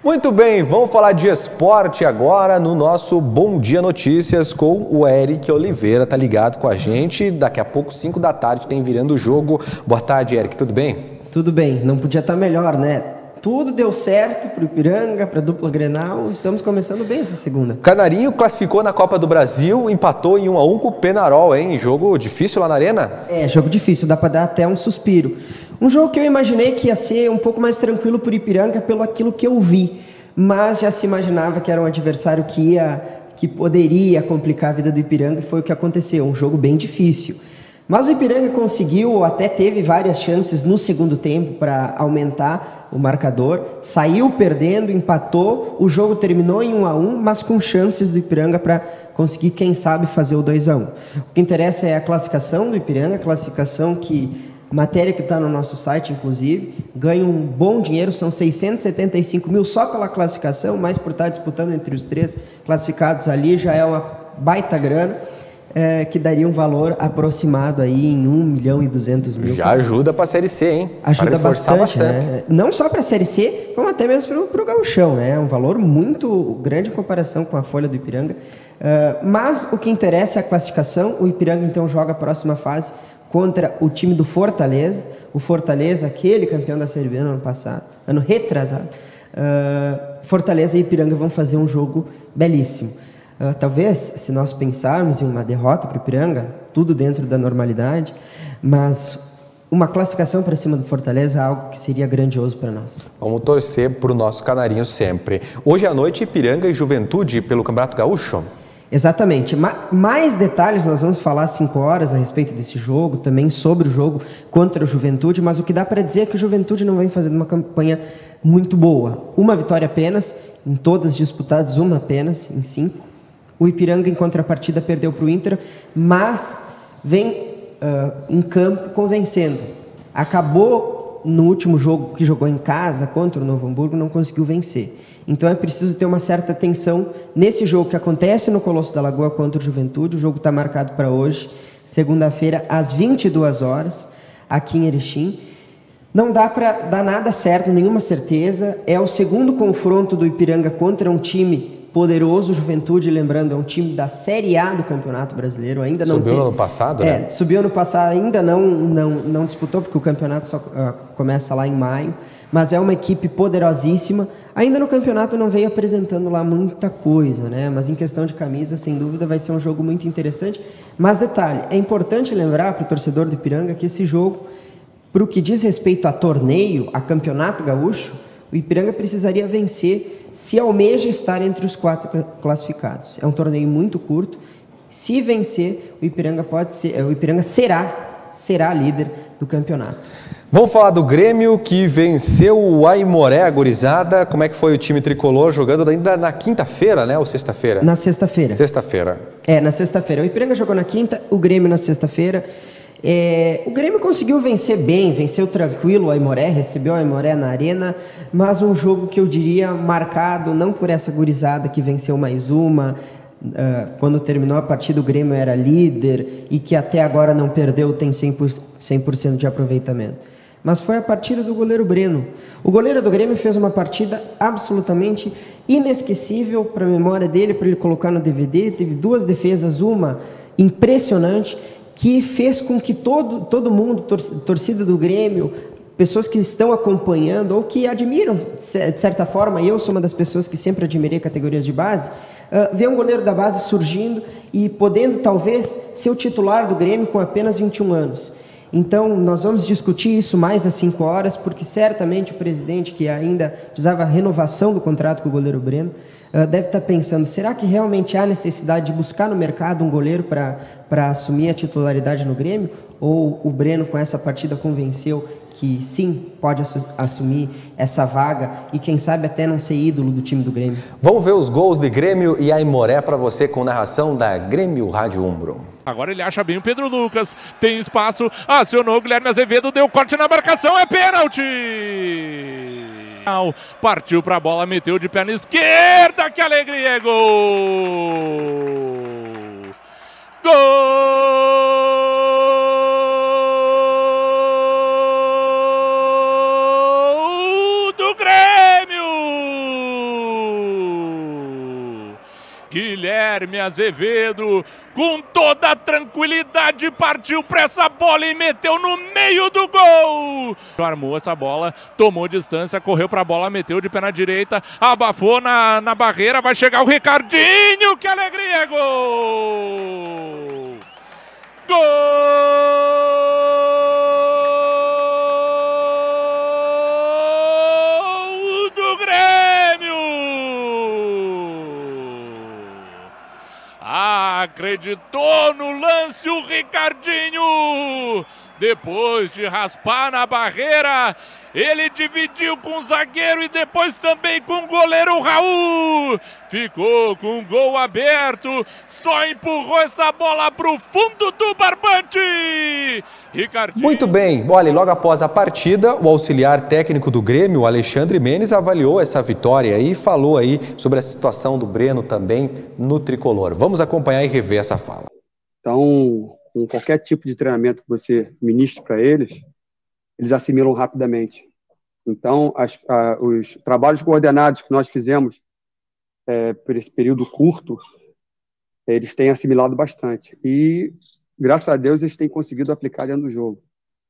Muito bem, vamos falar de esporte agora no nosso Bom Dia Notícias com o Eric Oliveira, tá ligado com a gente. Daqui a pouco, 5 da tarde, tem Virando o Jogo. Boa tarde, Eric, tudo bem? Tudo bem, não podia estar melhor, né? Tudo deu certo para o Ipiranga, para a dupla Grenal, estamos começando bem essa segunda. Canarinho classificou na Copa do Brasil, empatou em 1 a 1 com o Penarol, hein? Jogo difícil lá na Arena? É, jogo difícil, dá para dar até um suspiro. Um jogo que eu imaginei que ia ser um pouco mais tranquilo para o Ipiranga pelo aquilo que eu vi, mas já se imaginava que era um adversário que poderia complicar a vida do Ipiranga e foi o que aconteceu, um jogo bem difícil. Mas o Ipiranga conseguiu, até teve várias chances no segundo tempo para aumentar o marcador, saiu perdendo, empatou, o jogo terminou em 1 a 1, mas com chances do Ipiranga para conseguir, quem sabe, fazer o 2 a 1. O que interessa é a classificação do Ipiranga, a classificação que, matéria que está no nosso site, inclusive, ganha um bom dinheiro, são 675 mil só pela classificação, mas por estar disputando entre os 3 classificados ali, já é uma baita grana. Que daria um valor aproximado aí em 1.200.000. Já ajuda para a Série C, hein? Ajuda bastante. Né? Não só para a Série C, como até mesmo para o Gauchão, né? É um valor muito grande em comparação com a folha do Ipiranga. Mas o que interessa é a classificação. O Ipiranga então joga a próxima fase contra o time do Fortaleza. O Fortaleza, aquele campeão da Série B no ano passado, ano retrasado. Fortaleza e Ipiranga vão fazer um jogo belíssimo. Talvez, se nós pensarmos em uma derrota para o Ipiranga, tudo dentro da normalidade, mas uma classificação para cima do Fortaleza é algo que seria grandioso para nós. Vamos torcer para o nosso Canarinho sempre. Hoje à noite, Ipiranga e Juventude pelo Campeonato Gaúcho? Exatamente. Mais detalhes nós vamos falar às 5 horas a respeito desse jogo, também sobre o jogo contra o Juventude, mas o que dá para dizer é que o Juventude não vem fazendo uma campanha muito boa. Uma vitória apenas, em todas disputadas, uma apenas, em 5. O Ipiranga, em contrapartida, perdeu para o Inter, mas vem em campo convencendo. Acabou no último jogo que jogou em casa contra o Novo Hamburgo, não conseguiu vencer. Então é preciso ter uma certa atenção nesse jogo que acontece no Colosso da Lagoa contra o Juventude. O jogo está marcado para hoje, segunda-feira, às 22 horas, aqui em Erechim. Não dá para dar nada certo, nenhuma certeza. É o segundo confronto do Ipiranga contra um time poderoso. Juventude, lembrando, é um time da Série A do Campeonato Brasileiro. Ainda não subiu ano passado, né? Subiu ano passado, ainda não disputou, porque o campeonato só começa lá em maio. Mas é uma equipe poderosíssima. Ainda no campeonato não veio apresentando lá muita coisa, né? Mas em questão de camisa, sem dúvida, vai ser um jogo muito interessante. Mas detalhe, é importante lembrar para o torcedor do Ipiranga que esse jogo, para o que diz respeito a torneio, a campeonato gaúcho, o Ipiranga precisaria vencer se almeja estar entre os 4 classificados. É um torneio muito curto. Se vencer, o Ipiranga será líder do campeonato. Vamos falar do Grêmio, que venceu o Aimoré, a gurizada. Como é que foi o time tricolor jogando ainda na quinta-feira, né? Ou sexta-feira? Na sexta-feira. Sexta-feira. Na sexta-feira. O Ipiranga jogou na quinta, o Grêmio na sexta-feira. O Grêmio conseguiu vencer bem, venceu tranquilo o Aimoré, recebeu o Aimoré na arena, mas um jogo que eu diria marcado não por essa gurizada que venceu mais uma, quando terminou a partida o Grêmio era líder e que até agora não perdeu, tem 100% de aproveitamento. Mas foi a partida do goleiro Breno. O goleiro do Grêmio fez uma partida absolutamente inesquecível para a memória dele, para ele colocar no DVD. Teve 2 defesas, uma impressionante, que fez com que todo mundo, torcida do Grêmio, pessoas que estão acompanhando ou que admiram, de certa forma, eu sou uma das pessoas que sempre admirei categorias de base, ver um goleiro da base surgindo e podendo, talvez, ser o titular do Grêmio com apenas 21 anos. Então, nós vamos discutir isso mais às 5 horas, porque certamente o presidente, que ainda precisava renovação do contrato com o goleiro Breno, deve estar pensando, será que realmente há necessidade de buscar no mercado um goleiro para assumir a titularidade no Grêmio? Ou o Breno, com essa partida, convenceu que sim, pode assumir essa vaga e quem sabe até não ser ídolo do time do Grêmio? Vamos ver os gols de Grêmio e Aimoré para você com narração da Grêmio Rádio Umbro. Agora ele acha bem o Pedro Lucas, tem espaço, acionou o Guilherme Azevedo, deu corte na marcação, é pênalti! Partiu para a bola, meteu de perna esquerda, que alegria, é gol! Gol do Grêmio! Guilherme Azevedo, com toda a tranquilidade, partiu para essa bola e meteu no meio do gol. Armou essa bola, tomou distância, correu para a bola, meteu de pé na direita, abafou na barreira, vai chegar o Ricardinho, que alegria, gol! Gol do Grêmio! Acreditou no lance o Ricardinho, depois de raspar na barreira, ele dividiu com o zagueiro e depois também com o goleiro Raul. Ficou com o gol aberto, só empurrou essa bola para o fundo do barbante. Ricardinho. Muito bem, olha, logo após a partida, o auxiliar técnico do Grêmio, Alexandre Menes, avaliou essa vitória e falou aí sobre a situação do Breno também no tricolor. Vamos acompanhar e rever essa fala. Então, com qualquer tipo de treinamento que você ministre para eles assimilam rapidamente. Então, os trabalhos coordenados que nós fizemos por esse período curto, eles têm assimilado bastante. E, graças a Deus, eles têm conseguido aplicar dentro do jogo.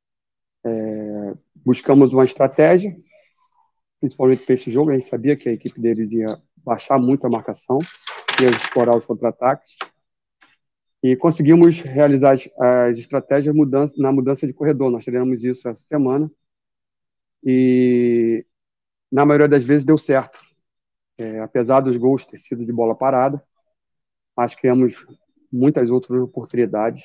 Buscamos uma estratégia, principalmente para esse jogo. A gente sabia que a equipe deles ia baixar muito a marcação, ia explorar os contra-ataques. E conseguimos realizar as estratégias na mudança de corredor. Nós treinamos isso essa semana e, na maioria das vezes, deu certo. Apesar dos gols ter sido de bola parada, nós criamos muitas outras oportunidades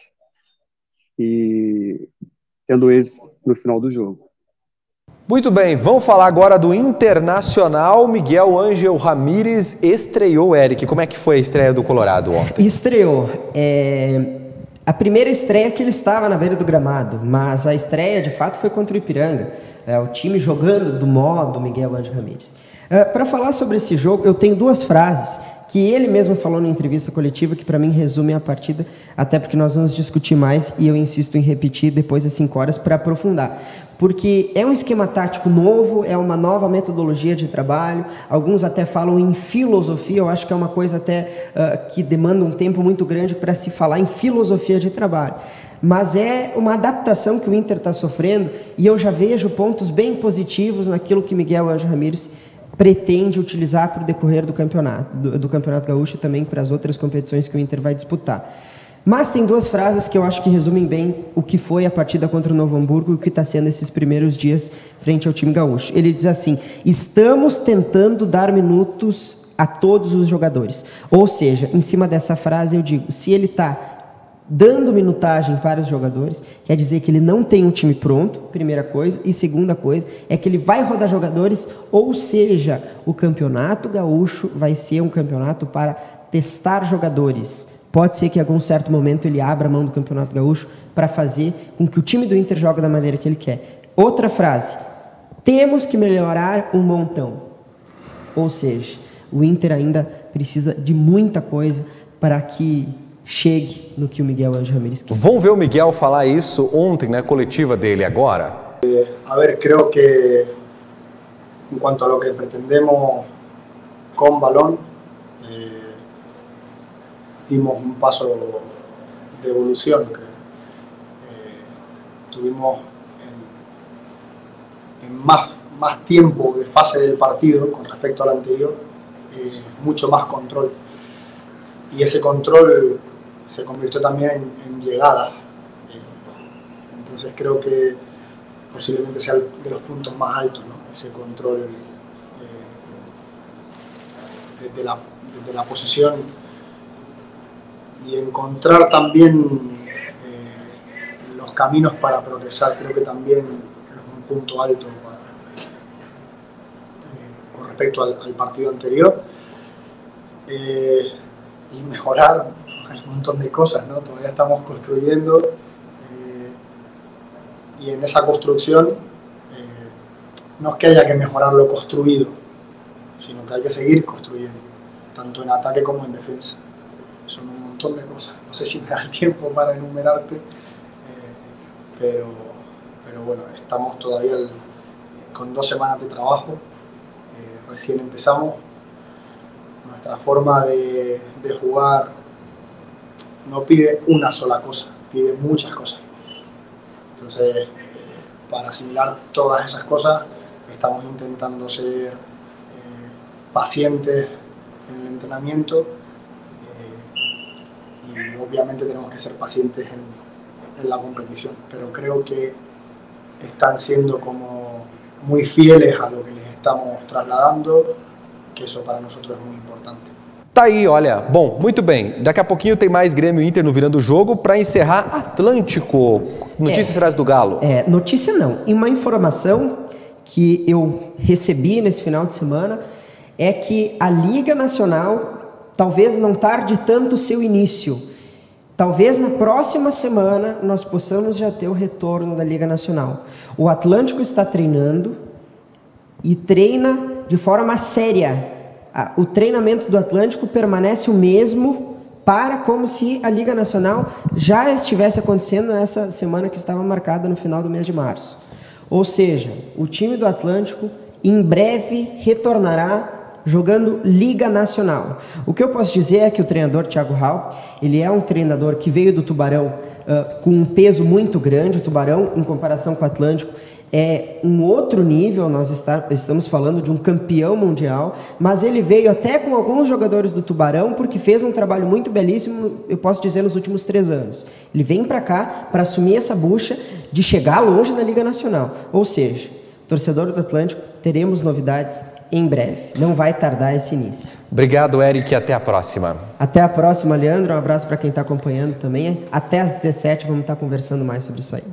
e tendo êxito no final do jogo. Muito bem, vamos falar agora do Internacional. Miguel Ângel Ramírez estreou, Eric. Como é que foi a estreia do Colorado ontem? Estreou. A primeira estreia que ele estava na beira do gramado, mas a estreia de fato foi contra o Ipiranga. O time jogando do modo Miguel Ângel Ramírez. Para falar sobre esse jogo, eu tenho duas frases que ele mesmo falou na entrevista coletiva que para mim resumem a partida, até porque nós vamos discutir mais e eu insisto em repetir depois das 5 horas para aprofundar. Porque é um esquema tático novo, é uma nova metodologia de trabalho, alguns até falam em filosofia, eu acho que é uma coisa até que demanda um tempo muito grande para se falar em filosofia de trabalho. Mas é uma adaptação que o Inter está sofrendo e eu já vejo pontos bem positivos naquilo que Miguel Ângel Ramírez pretende utilizar para o decorrer do Campeonato Gaúcho e também para as outras competições que o Inter vai disputar. Mas tem duas frases que eu acho que resumem bem o que foi a partida contra o Novo Hamburgo e o que está sendo esses primeiros dias frente ao time gaúcho. Ele diz assim: estamos tentando dar minutos a todos os jogadores. Ou seja, em cima dessa frase eu digo, se ele está dando minutagem para os jogadores, quer dizer que ele não tem um time pronto, primeira coisa, e segunda coisa é que ele vai rodar jogadores, ou seja, o Campeonato Gaúcho vai ser um campeonato para testar jogadores. Pode ser que em algum certo momento ele abra a mão do Campeonato Gaúcho para fazer com que o time do Inter jogue da maneira que ele quer. Outra frase, temos que melhorar um montão. Ou seja, o Inter ainda precisa de muita coisa para que chegue no que o Miguel Ângel Ramírez quer. Vamos ver o Miguel falar isso ontem na coletiva dele agora? A ver, creo que en cuanto a lo que pretendemos con balón, dimos un paso de evolución que tuvimos en más tiempo de fase del partido con respecto al anterior, mucho más control, y ese control se convirtió también en llegadas, entonces creo que posiblemente sea de los puntos más altos, ¿no? Ese control desde la posesión, y encontrar también los caminos para progresar, creo que también es un punto alto con respecto al partido anterior, y mejorar, hay un montón de cosas, ¿no? Todavía estamos construyendo, y en esa construcción no es que haya que mejorar lo construido, sino que hay que seguir construyendo, tanto en ataque como en defensa. Son un montón de cosas, no sé si me da el tiempo para enumerarte, pero bueno, estamos todavía con 2 semanas de trabajo, recién empezamos, Nuestra forma de jugar no pide una sola cosa, pide muchas cosas. Entonces, para asimilar todas esas cosas, estamos intentando ser pacientes en el entrenamiento y obviamente tenemos que ser pacientes en la competición, pero creo que están siendo como muy fieles a lo que les estamos trasladando, que isso para nós é muito importante. Tá aí, olha. Bom, muito bem. Daqui a pouquinho tem mais Grêmio e Inter no Virando o Jogo. Para encerrar, Atlântico. Notícias traz do Galo. Notícia não. E uma informação que eu recebi nesse final de semana é que a Liga Nacional talvez não tarde tanto o seu início. Talvez na próxima semana nós possamos já ter o retorno da Liga Nacional. O Atlântico está treinando e treina de forma séria. O treinamento do Atlântico permanece o mesmo para como se a Liga Nacional já estivesse acontecendo nessa semana que estava marcada no final do mês de março. Ou seja, o time do Atlântico em breve retornará jogando Liga Nacional. O que eu posso dizer é que o treinador Thiago Hall, ele é um treinador que veio do Tubarão com um peso muito grande. O Tubarão, em comparação com o Atlântico, é um outro nível. Nós estamos falando de um campeão mundial, mas ele veio até com alguns jogadores do Tubarão porque fez um trabalho muito belíssimo, eu posso dizer, nos últimos 3 anos. Ele vem para cá para assumir essa bucha de chegar longe na Liga Nacional. Ou seja, torcedor do Atlântico, teremos novidades em breve. Não vai tardar esse início. Obrigado, Eric, e até a próxima. Até a próxima, Leandro. Um abraço para quem está acompanhando também. Até às 17 vamos estar conversando mais sobre isso aí.